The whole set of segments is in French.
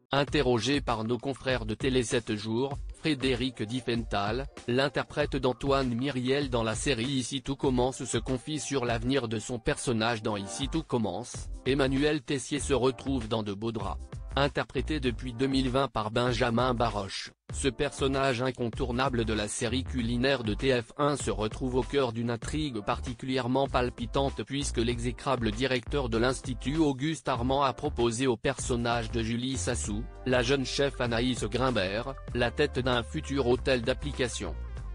Interrogé par nos confrères de Télé 7 jours, Frédéric Diffenthal, l'interprète d'Antoine Myriel dans la série Ici tout commence se confie sur l'avenir de son personnage dans Ici tout commence. Emmanuel Tessier se retrouve dans de beaux draps. Interprété depuis 2020 par Benjamin Baroche, ce personnage incontournable de la série culinaire de TF1 se retrouve au cœur d'une intrigue particulièrement palpitante puisque l'exécrable directeur de l'Institut Auguste Armand a proposé au personnage de Julie Sassou, la jeune chef Anaïs Grimbert, la tête d'un futur hôtel d'application.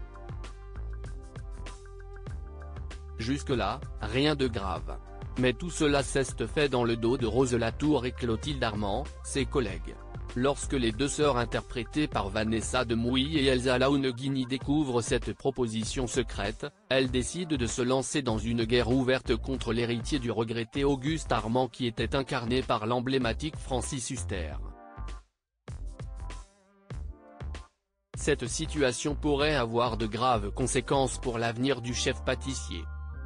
Jusque-là, rien de grave. Mais tout cela s'est fait dans le dos de Rose Latour et Clotilde Armand, ses collègues. Lorsque les deux sœurs interprétées par Vanessa Demouy et Elsa Launegini découvrent cette proposition secrète, elles décident de se lancer dans une guerre ouverte contre l'héritier du regretté Auguste Armand qui était incarné par l'emblématique Francis Huster. Cette situation pourrait avoir de graves conséquences pour l'avenir du chef pâtissier.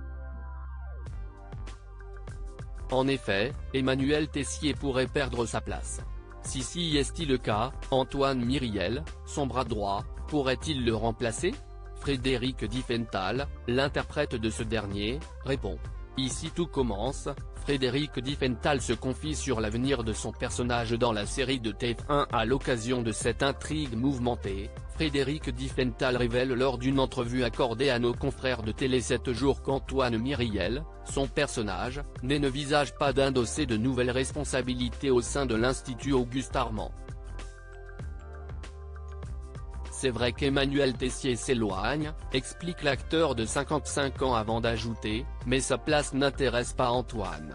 En effet, Emmanuel Tessier pourrait perdre sa place. Si est-il le cas, Antoine Myriel, son bras droit, pourrait-il le remplacer? Frédéric Diffenthal, l'interprète de ce dernier, répond. Ici tout commence. Frédéric Diffenthal se confie sur l'avenir de son personnage dans la série de TF1 à l'occasion de cette intrigue mouvementée. Frédéric Diffenthal révèle lors d'une entrevue accordée à nos confrères de Télé 7 jours qu'Antoine Myriel, son personnage, n'envisage pas d'endosser de nouvelles responsabilités au sein de l'Institut Auguste Armand. C'est vrai qu'Emmanuel Tessier s'éloigne, explique l'acteur de 55 ans avant d'ajouter, mais sa place n'intéresse pas Antoine.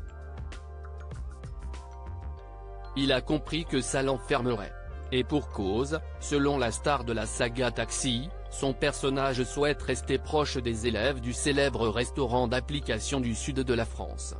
Il a compris que ça l'enfermerait. Et pour cause, selon la star de la saga Taxi, son personnage souhaite rester proche des élèves du célèbre restaurant d'application du sud de la France.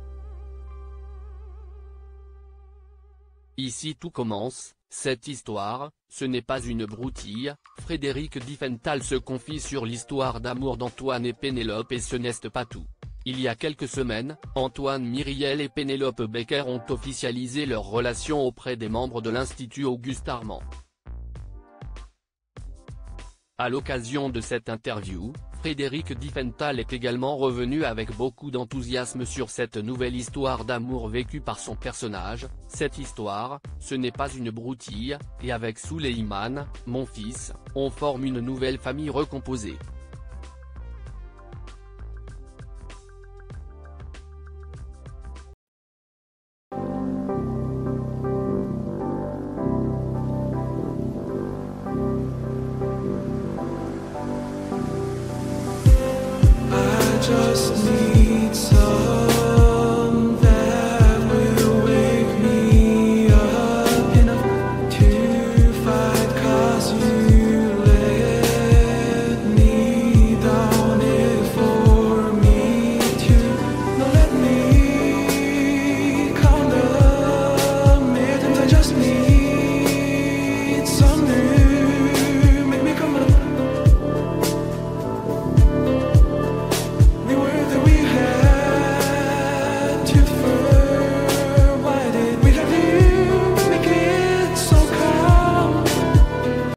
Ici tout commence. Cette histoire, ce n'est pas une broutille. Frédéric Diffenthal se confie sur l'histoire d'amour d'Antoine et Pénélope et ce n'est pas tout. Il y a quelques semaines, Antoine Myriel et Pénélope Becker ont officialisé leur relation auprès des membres de l'Institut Auguste Armand. À l'occasion de cette interview, Frédéric Diffenthal est également revenu avec beaucoup d'enthousiasme sur cette nouvelle histoire d'amour vécue par son personnage. Cette histoire, ce n'est pas une broutille, et avec Souleymane, mon fils, on forme une nouvelle famille recomposée. Just need